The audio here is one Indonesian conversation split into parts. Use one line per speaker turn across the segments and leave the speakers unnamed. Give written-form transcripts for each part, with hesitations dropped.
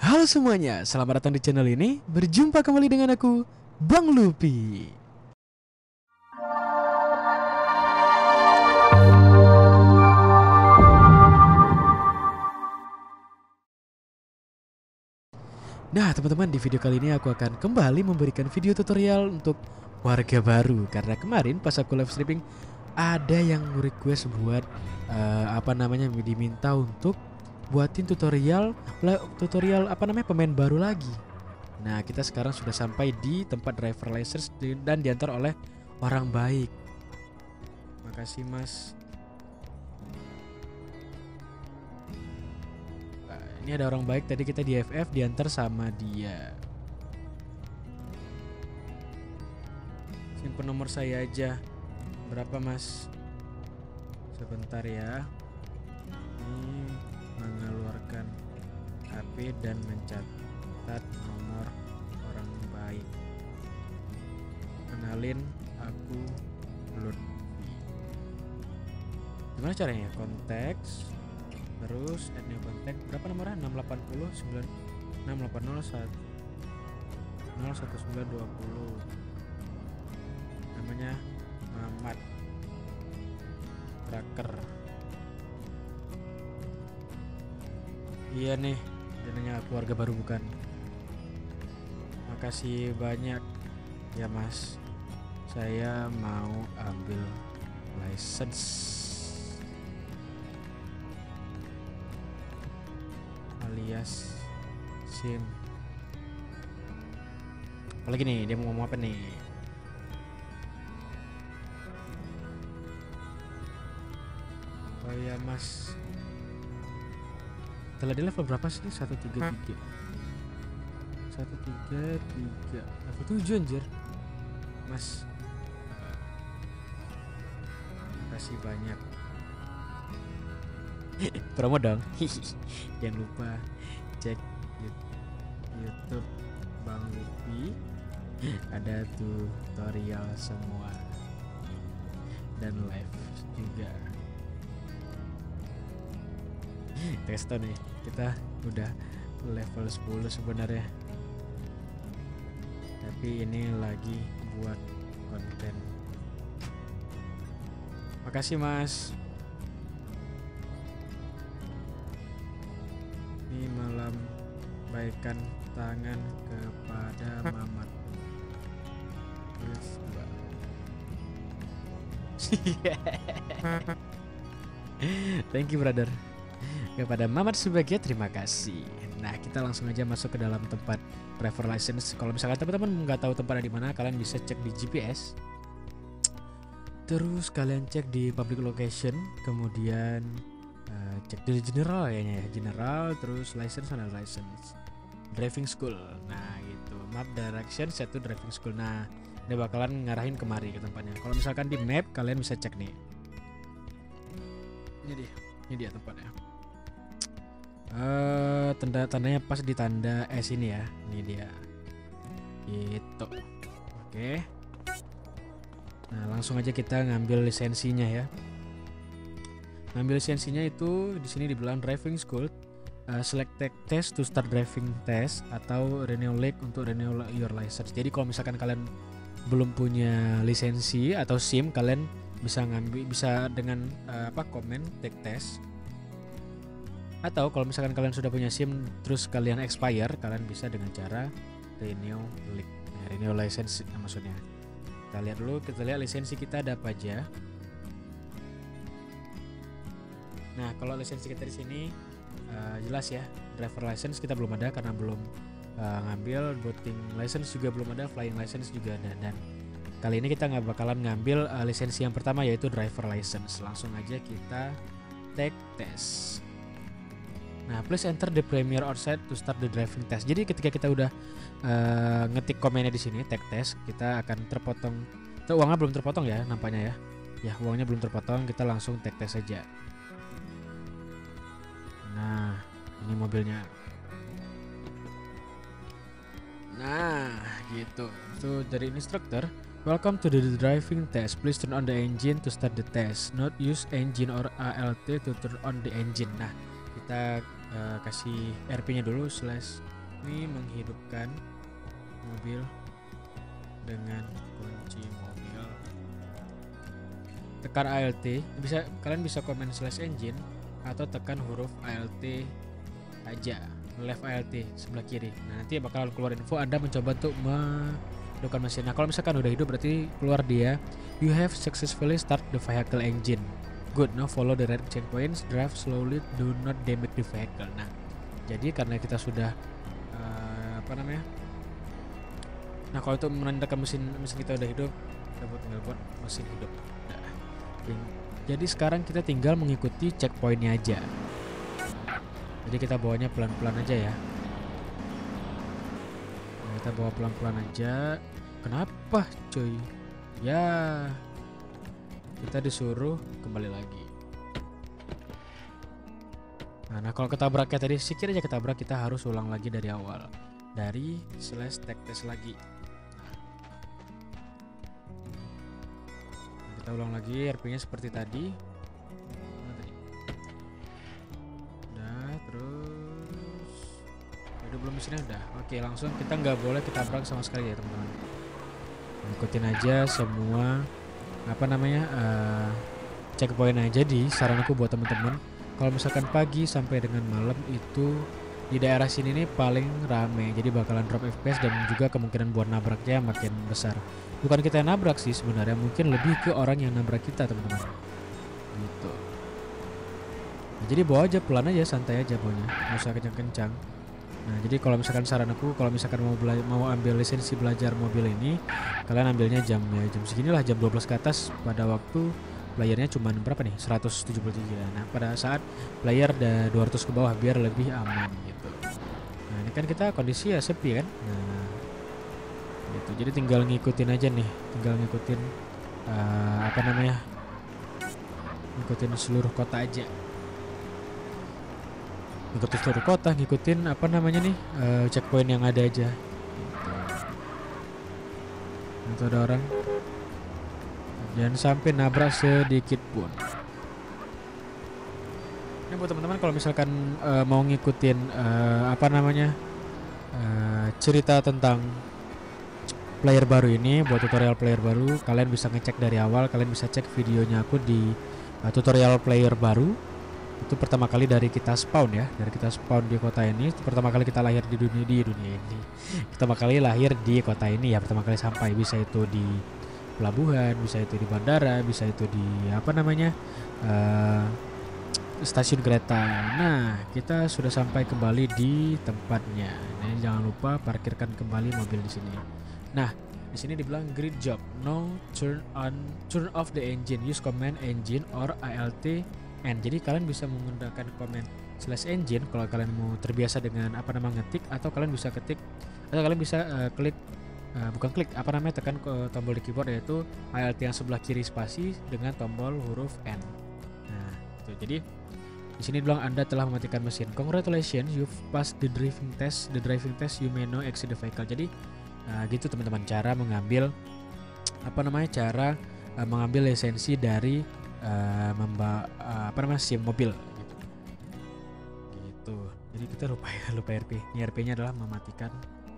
Halo semuanya, selamat datang di channel ini. Berjumpa kembali dengan aku, Bang Lupi. Nah teman-teman, di video kali ini aku akan kembali memberikan video tutorial untuk warga baru. Karena kemarin pas aku live streaming ada yang request buat diminta untuk buatin tutorial pemain baru lagi. Nah kita sekarang sudah sampai di tempat driver license dan diantar oleh orang baik. Makasih mas. Ini ada orang baik, tadi kita di FF diantar sama dia. Simpen nomor saya aja. Berapa mas? Sebentar ya. Ini mengeluarkan HP dan mencatat nomor orang baik. Kenalin, aku Lutfi. Gimana caranya? Konteks. Terus add new kontak. Berapa nomornya? 680 680 01920. Namanya Mamat Tracker. Iya nih, dananya keluarga baru bukan? Makasih banyak ya mas. Saya mau ambil license alias SIM. Apalagi nih, dia mau ngomong apa nih? Oh ya mas, telah di level berapa sih? 133 level 7 anjir mas. Makasih banyak. Promo dong. Jangan lupa cek YouTube Bang Lupi. Ada tutorial semua dan live juga. Testo nih, kita udah level 10 sebenarnya. Tapi ini lagi buat konten. Makasih mas. Ini melambaikan tangan kepada Mamat. Thank you brother. Kepada Mamat sebagai terima kasih. Nah kita langsung aja masuk ke dalam tempat driver license. Kalau misalkan teman-teman nggak tahu tempatnya di mana, kalian bisa cek di GPS. Terus kalian cek di public location, kemudian cek di general kayaknya ya, general, terus license mana license, driving school. Nah gitu, map direction satu driving school. Nah ini bakalan ngarahin kemari ke tempatnya. Kalau misalkan di map kalian bisa cek nih. Ini dia tempatnya. Tandanya pas di tanda S ini ya. Ini dia. Gitu. Oke. Nah langsung aja kita ngambil lisensinya ya. Ngambil lisensinya itu di sini dibilang driving school, select test to start driving test, atau renew lake untuk renew your license. Jadi kalau misalkan kalian belum punya lisensi atau SIM, kalian bisa dengan komen take test. Atau kalau misalkan kalian sudah punya SIM terus kalian expire, kalian bisa dengan cara renew lake, renew license maksudnya. Kita lihat dulu, kita lihat lisensi kita ada apa aja. Nah, kalau lisensi kita di sini jelas ya, driver license kita belum ada karena belum ngambil, boating license juga belum ada, flying license juga ada, dan kali ini kita nggak bakalan ngambil lisensi yang pertama yaitu driver license. Langsung aja kita take test. Nah, please enter the premier outside to start the driving test. Jadi ketika kita udah ngetik komennya di sini take test, kita akan terpotong. Tuh, uangnya belum terpotong ya nampaknya ya. Ya, uangnya belum terpotong, kita langsung take test aja. Nah, ini mobilnya. Nah, gitu. So dari instructor, welcome to the driving test. Please turn on the engine to start the test. Not use engine or ALT to turn on the engine. Nah, kita kasih RP-nya dulu Ini menghidupkan mobil dengan kunci mobil. Tekan ALT, kalian bisa komen /engine atau tekan huruf ALT aja, left ALT sebelah kiri. Nah, nanti bakal keluar info Anda mencoba untuk menghidupkan mesin. Nah, kalau misalkan udah hidup berarti keluar dia, you have successfully start the vehicle engine. Good, now follow the red checkpoints, drive slowly, do not damage the vehicle. Nah, jadi karena kita sudah nah kalau itu menandakan mesin kita udah hidup, kita tinggal buat mesin hidup. Nah, jadi sekarang kita tinggal mengikuti checkpointnya aja. Jadi kita bawanya pelan-pelan aja ya. Nah, kita bawa pelan-pelan aja. Kenapa cuy? Ya, kita disuruh kembali lagi. Nah kalau ketabraknya tadi, sikit aja ketabrak, kita harus ulang lagi dari awal, dari /tech test lagi. Nah, kita ulang lagi RP-nya seperti tadi. Udah, terus udah belum mesinnya udah. Oke, langsung kita nggak boleh ketabrak sama sekali ya teman-teman. Ikutin aja semua checkpoint aja. Di saran aku buat teman-teman, kalau misalkan pagi sampai dengan malam itu di daerah sini nih paling rame, jadi bakalan drop FPS dan juga kemungkinan buat nabraknya makin besar. Bukan kita yang nabrak sih sebenarnya, mungkin lebih ke orang yang nabrak kita teman-teman. Gitu. Nah, jadi bawa aja pelan aja, santai aja bawanya, nggak usah kencang-kencang. Nah, jadi kalau misalkan saran aku, kalau misalkan mau ambil lisensi belajar mobil ini, kalian ambilnya jam seginilah, jam 12 ke atas, pada waktu playernya cuma berapa nih, 173. Nah pada saat player 200 ke bawah biar lebih aman gitu. Nah ini kan kita kondisi ya sepi kan. Nah gitu, jadi tinggal ngikutin aja nih, tinggal ngikutin ngikutin seluruh kota aja, ngikutin seluruh kota, ngikutin checkpoint yang ada aja gitu. Itu ada orang, jangan sampai nabrak sedikit pun. Ini buat teman-teman kalau misalkan mau ngikutin cerita tentang player baru ini, buat tutorial player baru, kalian bisa ngecek dari awal. Kalian bisa cek videonya aku di tutorial player baru. Itu pertama kali dari kita spawn ya, dari kita spawn di kota ini. Itu pertama kali kita lahir di dunia ini. Pertama kali lahir di kota ini ya, pertama kali sampai, bisa itu di pelabuhan, bisa itu di bandara, bisa itu di stasiun kereta. Nah, kita sudah sampai kembali di tempatnya. Nah, jangan lupa parkirkan kembali mobil di sini. Nah, di sini dibilang great job. No, turn off the engine. Use command engine or ALT N. Jadi kalian bisa menggunakan command /engine kalau kalian mau terbiasa dengan ngetik, atau kalian bisa klik tekan ke tombol di keyboard, yaitu ALT yang sebelah kiri spasi dengan tombol huruf N. Nah, itu. Jadi di sini bilang Anda telah mematikan mesin. Congratulations, you've passed the driving test. The driving test, you may now exit the vehicle. Jadi gitu teman-teman, cara mengambil mengambil lisensi dari SIM mobil gitu. Jadi kita lupa RP. Ini RP-nya adalah mematikan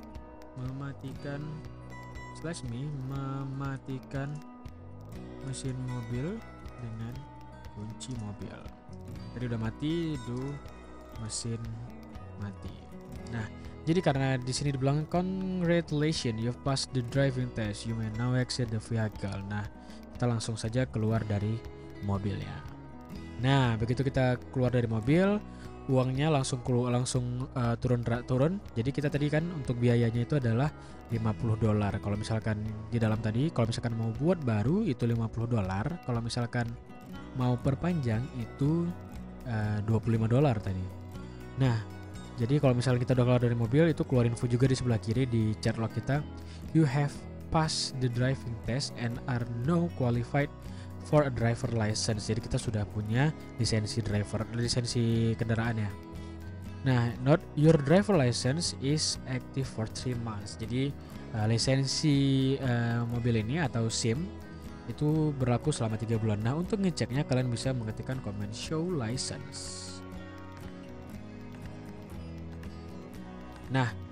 mesin mobil dengan kunci mobil. Tadi udah mati, mesin mati. Nah, jadi karena di sini dibilang congratulations, you've passed the driving test, you may now exit the vehicle. Nah, kita langsung saja keluar dari mobilnya. Nah, begitu kita keluar dari mobil, uangnya langsung turun. Jadi kita tadi kan untuk biayanya itu adalah $50. Kalau misalkan di dalam tadi, kalau misalkan mau buat baru itu $50. Kalau misalkan mau perpanjang itu $25 tadi. Nah, jadi kalau misalnya kita udah keluar dari mobil, itu keluar info juga di sebelah kiri di chat log kita. You have passed the driving test and are now qualified for a driver license. Jadi kita sudah punya lisensi kendaraan ya. Nah, your driver license is active for 3 months. Jadi lisensi mobil ini atau SIM itu berlaku selama 3 bulan. Nah, untuk ngeceknya kalian bisa mengetikkan command show license. Nah,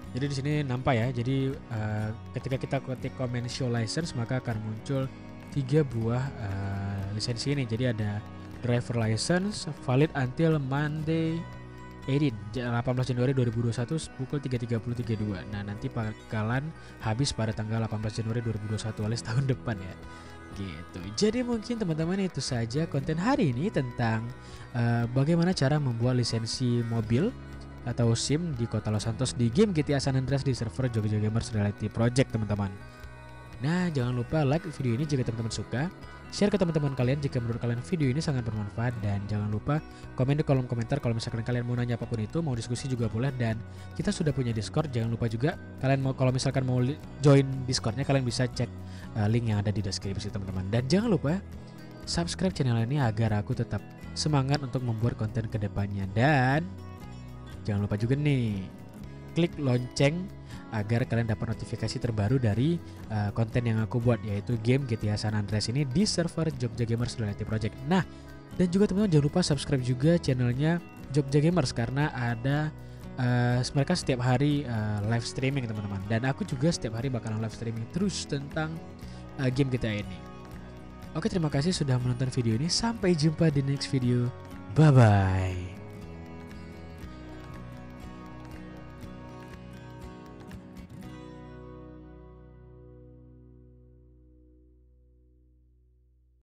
Jadi di sini nampak ya. Jadi ketika kita ketik comment show license maka akan muncul 3 buah lisensi ini. Jadi ada driver license valid until Monday 18 Januari 2021 pukul 3:30-3:02. Nah, nanti bakalan habis pada tanggal 18 Januari 2021 alias tahun depan ya. Gitu. Jadi mungkin teman-teman itu saja konten hari ini tentang bagaimana cara membuat lisensi mobil atau SIM di Kota Los Santos di game GTA San Andreas di server Jogja Gamers Reality Project, teman-teman. Nah, jangan lupa like video ini jika teman-teman suka, share ke teman-teman kalian jika menurut kalian video ini sangat bermanfaat, dan jangan lupa komen di kolom komentar kalau misalkan kalian mau nanya apapun itu, mau diskusi juga boleh. Dan kita sudah punya Discord, jangan lupa juga kalian mau, kalau misalkan mau join Discordnya, kalian bisa cek link yang ada di deskripsi, teman-teman. Dan jangan lupa subscribe channel ini agar aku tetap semangat untuk membuat konten kedepannya. Dan jangan lupa juga nih klik lonceng agar kalian dapat notifikasi terbaru dari konten yang aku buat, yaitu game GTA San Andreas ini di server Jogja Gamers Reality Project. Nah, dan juga teman-teman jangan lupa subscribe juga channelnya Jogja Gamers karena ada mereka setiap hari live streaming, teman-teman. Dan aku juga setiap hari bakalan live streaming terus tentang game GTA ini. Oke, terima kasih sudah menonton video ini. Sampai jumpa di next video. Bye bye.